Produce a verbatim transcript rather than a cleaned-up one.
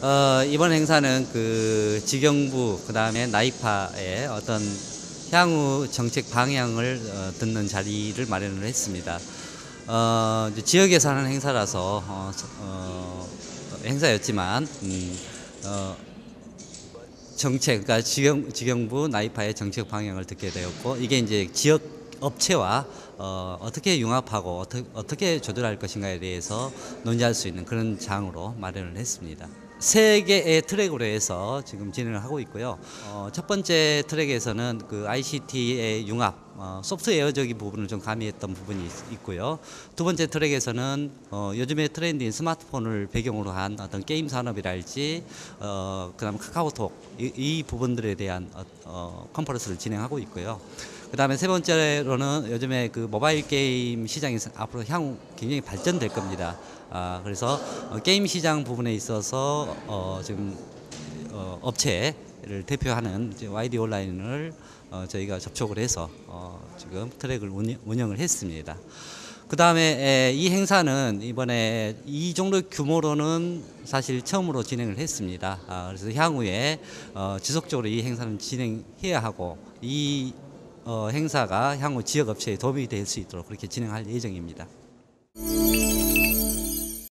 어, 이번 행사는 그 직영부 그다음에 나이파의 어떤 향후 정책 방향을 어, 듣는 자리를 마련을 했습니다. 어, 이제 지역에서 하는 행사라서 어, 어, 행사였지만 음, 어, 정책, 그러니까 직영, 직영부 나이파의 정책 방향을 듣게 되었고, 이게 이제 지역 업체와 어, 어떻게 융합하고 어떻게, 어떻게 조절할 것인가에 대해서 논의할 수 있는 그런 장으로 마련을 했습니다. 세 개의 트랙으로 해서 지금 진행을 하고 있고요. 어, 첫 번째 트랙에서는 그 아이씨티의 융합, 어, 소프트웨어적인 부분을 좀 가미했던 부분이 있, 고요 두 번째 트랙에서는 어, 요즘의 트렌드인 스마트폰을 배경으로 한 어떤 게임 산업이랄지, 어, 그다음 카카오톡 이, 이 부분들에 대한 어, 어, 컨퍼런스를 진행하고 있고요. 그 다음에 세 번째로는 요즘에 그 모바일 게임 시장이 앞으로 향후 굉장히 발전될 겁니다. 아, 그래서 어, 게임 시장 부분에 있어서 어, 지금 어, 업체를 대표하는 이제 와이디 온라인을 어, 저희가 접촉을 해서 어, 지금 트랙을 운영, 운영을 했습니다. 그 다음에 이 행사는 이번에 이 정도 규모로는 사실 처음으로 진행을 했습니다. 아, 그래서 향후에 어, 지속적으로 이 행사는 진행해야 하고, 이 어, 행사가 향후 지역 업체에 도움이 될 수 있도록 그렇게 진행할 예정입니다.